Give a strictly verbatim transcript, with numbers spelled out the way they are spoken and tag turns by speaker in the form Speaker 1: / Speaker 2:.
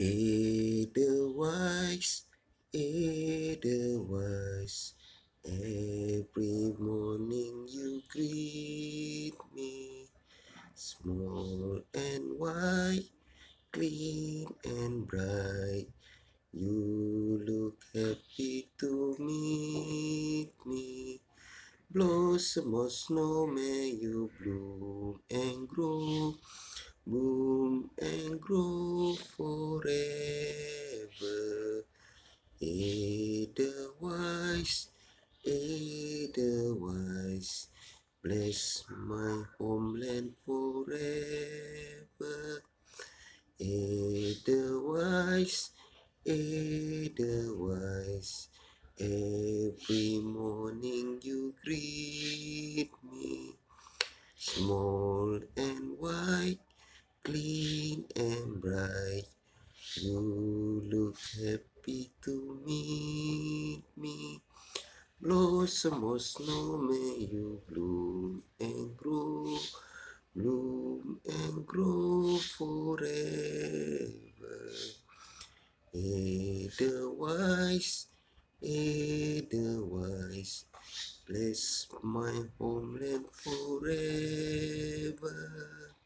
Speaker 1: Edelweiss, Edelweiss, every morning you greet me, small and white, clean and bright. You look happy to meet me. Blossom of snow, may you bloom and grow, bloom and grow forever. Edelweiss, Edelweiss, bless my homeland forever. Edelweiss, Edelweiss, every morning you greet me, small and white, clean and bright. You look happy to meet me. Blossom of snow, may you bloom and grow, bloom and grow forever. Edelweiss, Edelweiss, bless my homeland forever.